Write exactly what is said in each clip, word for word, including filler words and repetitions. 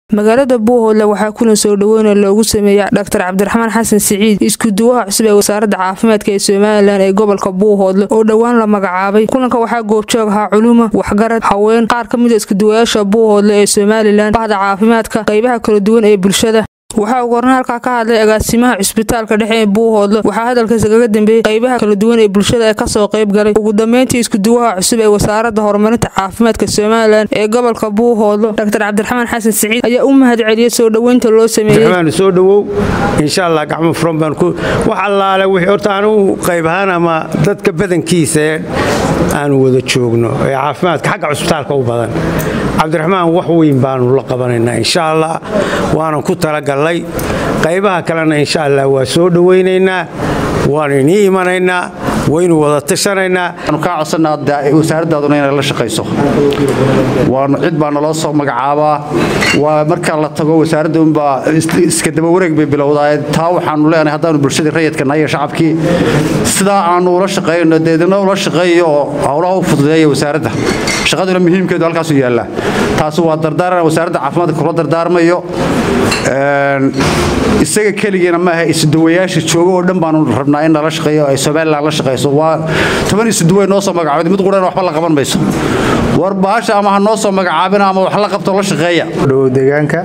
magaalada Buuhoodle waxaa kulan soo dhaweyn loogu sameeyay Dr Cabdiraxmaan Xasan Siciid isku duwaha cusub ee wasaaradda caafimaadka ee Soomaaliland ee gobolka Buuhoodle oo dhawaan la magacaabay kulanka waxaa goobjoog ahaa culimo waxgarad haween qaar ka mid ah isku duwayaasha Buuhoodle ee Soomaaliland bahda caafimaadka qaybaha kala duwan ee bulshada waxa uu gornaalka ka hadlay agaasimaha isbitaalka dhexe ee Buuhoodle waxa hadalkiisa kaga dambeeyay qaybaha kala duwan ee bulshada ee ka soo qayb galay ugu dambeyntii isku duwaha cusub ee wasaaradda horumarinta caafimaadka Soomaaliland ee gobolka Buuhoodle Dr Cabdiraxmaan Xasan Siciid ayaa u mahadceliyay soo dhaweynta loo sameeyay waxaan soo dhawow insha Allah gacmo from baan ku wax allaale wixii horta aanu qaybahan ama dadka badankiisa aan wada joogno ee caafimaadka xagga isbitaalka u badan Cabdiraxmaan wax weyn baan la qabanaynaa insha Allah waana ku talagalay qaybaha kalena insha Allah waa soo dhaweynaynaa waan inii imanaynaa waynu wada tashanaynaa aanu ka codsanaa wasaaraddaaduna inay la shaqeyso waan cid baan noo soo magacaabaa waa marka la tago wasaaradda unba iska daba wareeg bay bilowday taa waxaanu leenahay haddaanu bulshada rayidka nahay shacabkii sida aanu la shaqeyno deedna la shaqeeyo hawlaha u fududeeya wasaaradda shaqaduna muhiimkeedu halkaas u yaala taas waa dardaaran wasaaradda caafimaadka kula dardaarmayo een isaga kaligeena ma aha isduwayaasha jooga oo dhan baan rabnaa in la shaqeeyo ay Soomaaliland la shaqeyso waa toban isduway noo soo magacaabay mid quraan waxba la qaban mayso war baasha ama noo soo magacaabina ama wax la qabto la shaqeeya dhow deegaanka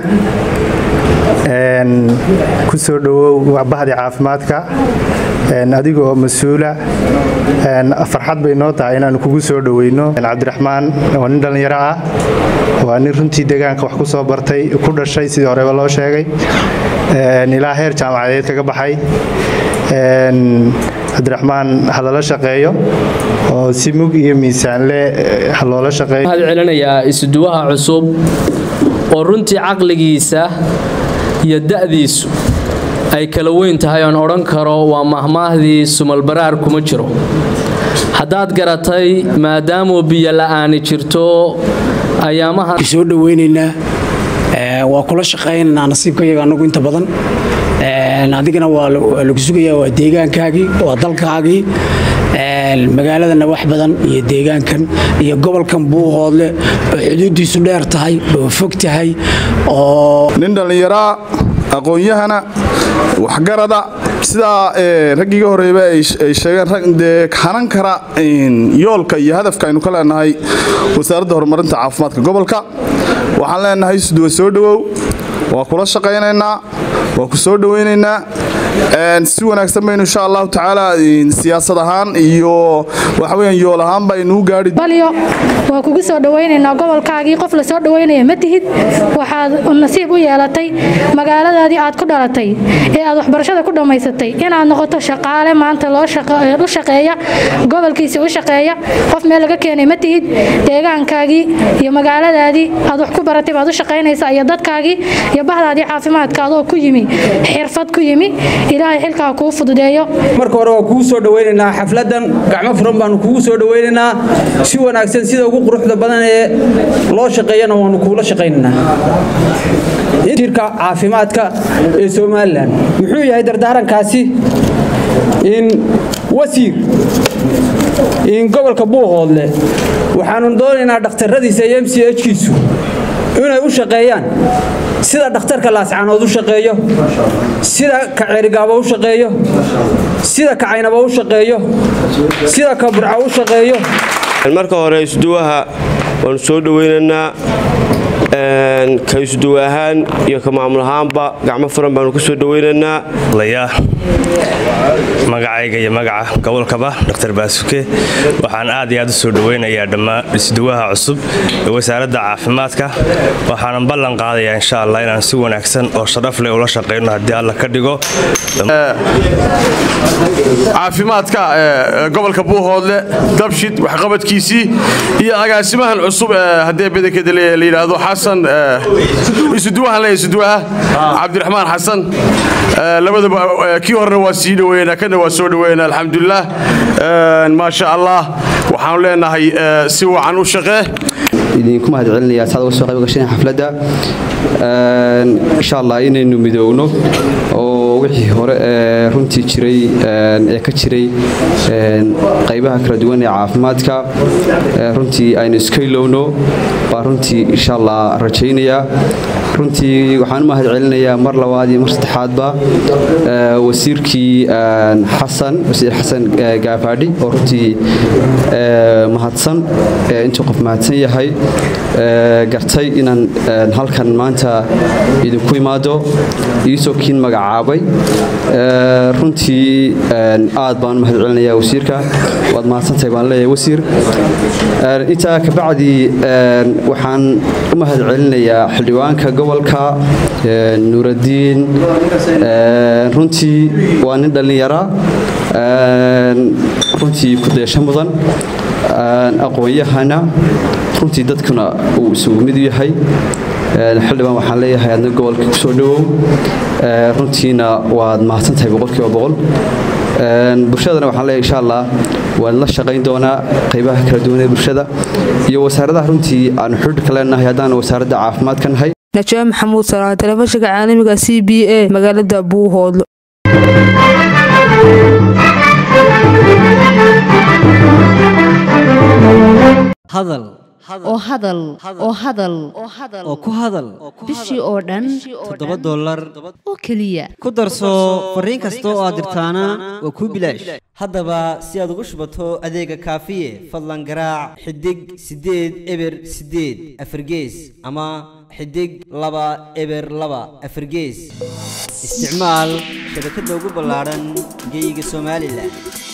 een ku soo dhawow bahda caafimaadka een adigoo mas'uula een farxad bay noo tahay inaan kugu soo dhaweyno Cabdiraxmaan oo nin dhalinyaro ah waa nin runtii deegaanka wax ku soo bartay ku dhashay sidii hore loo sheegay een ilaa heer jaamacadeed kaga baxay een Cabdiraxmaan halala shaqeeyo oo si mug iyo miisaan leh haloola shaqeeyo waxaan celinayaa isduwaha cusub oo runtii aqligiisa iyo da'diisu ay kala weyn tahay aan oran karo waa mahmaahdii sumal baraar kuma jiro hadaad garatay maadaama biyo la'aan jirto ayaamaha soo dhaweynayna ee waa kula shaqeynaa nasiibkayga anagu inta badan ee adigana waa lagu sugayaa waa deegaankaagii waa dalkaagii ee magaaladana wax badan iyo deegaankan iyo gobolkan Buuhoodle oo xuduudiisu dheer tahay oo fog tahay oo nin dhalinyaro aqoon-yahana waxgarada sida ragiga horeeyba ay sheegeen rag kanan kara yoolka iyo hadafka aynu ka leenahay wasaaradda horumarinta caafimaadka gobolka waxaan leenahay sidoo soo dhawow waa kula shaqeynaynaa waa ku soo dhaweynaynaa een si wanaagsan baynu insha Allah taala siyaasad ahaan iyo waxa weeyaan yool ahaan baynu gaari baliyo waa kugu soo dhaweynaynaa gobolkaagii qof la soo dhaweynaya ma tihid waxaad nasiib u yeelatay magaaladaadii aad ku dhalatay ee aad waxbarashada ku dhameysatay inaad noqoto shaqaale maanta loo shaqeeyo u shaqeeya gobolkiisa u shaqeeya qof meel laga keenay ma tihid deegaankaagii iyo magaaladaadii aad wax ku baratay baad u shaqeynaysaa iyo dadkaagii iyo bahdaadii caafimaadka adoo ku yimi xirfad ku yimi ilaahay xilka ku fududeeyo marka hore waa kugu soo dhaweynaynaa xafladan gacmo furan baan kugu soo dhaweynaynaa si wanaagsan sida ugu quruxda badan ee loo shaqeeyana waanu kuula shaqeynaynaa jirka caafimaadka ee Soomaaliland wuxuu yahay dardaarankaasi in wasiir in gobolka Buuhoodle waxaanu doonaynaa dhakhtaradiisa M C H kiisu inay u shaqeeyaan sida dhakhtarka laascaanood u shaqeeyo sida ka cirigaaba u shaqeeyo sida ka caynaba u shaqeeyo sida ka burca u shaqeeyo marka hore isduwaha waan soo dhaweynaynaa een ka isduwahan iyo ka maamul ahaanba gacmo furan baan ku soo dhaweynaynaa layaa magacayga iyo magaca gobolkaba Dr Baasuke waxaan aad iyo aad u soo dhaweynayaa dhammaan isduwaha cusub ee wasaaradda caafimaadka waxaan ballan qaadayaa insha Allah inaan si wanaagsan oo sharaf leh ula shaqeyno hadii alla ka dhigo caafimaadka gobolka Buuhoodle dabshid wax qabadkiisii iyo agaasimahan cusub hadii badankeeda la yiraahdo Xasan isduwaha la isduwaha Cabdiraxmaan Xasan labadaba kii horna waa sii dhaweynaa kana waa soo dhaweynaa alxamdulillah ma sha Allah waxaan leenahay si wacan u shaqee idinku mahad celinayaa saad uga soo qayb gashay xafladda een insha Allah inaynu midowno oo wixii hore runtii jiray ee ka jiray qaybaha kala duwan ee caafimaadka runtii aynu iska ilowno baa runtii insha Allah rajaynaya runtii waxaan u mahad celinayaa mar labaad iyo mar saddexaadba wasiirkii xasan wasiir xasan gaafadhi oo runtii mahadsan intuu qof mahadsan yahay gartay inaan halkan maanta idinku imaado iisoo kiin magacaabay runtii aad baan u mahad celinayaa wasiirka waad mahadsantahay baan leeyahay wasiir intaa ka bacdi waxaan u mahad celinayaa xildhibaanka gobolka nuuradiin runtii waa nin dhallinyara runtii ku deesho mudan aqoon-yahana runtii dadkuna uu isugu mid yahay xildhibaan waxaan leeyahay adna gobolka ku soo dhawow runtiina waad mahadsantahay boqolkiiba boqol bulshadana waxaan leeyahay insha allah waan la shaqayn doonaa qaybaha kala duwan ee bulshada iyo wasaaradaha runtii aan xidhiidhka leenahay haddaan wasaaradda caafimaadka nahay najaa maxamuud salaah telefishinka caalamiga c b a magaalada buuhoodlo hadal oo hadal oo hadal oo ku hadal bishii oo dhan toddoba dollar oo keliya ku darso fariin kasta oo aad dirtaana waa kuu bilaash haddaba si aad ugu shubato adeega kaafiye fadlan garaac xidig siddeed eber siddeed afargees ama xidig laba eber laba afargees isticmaal shabakadda ugu ballaaran geeyiga Soomaaliland.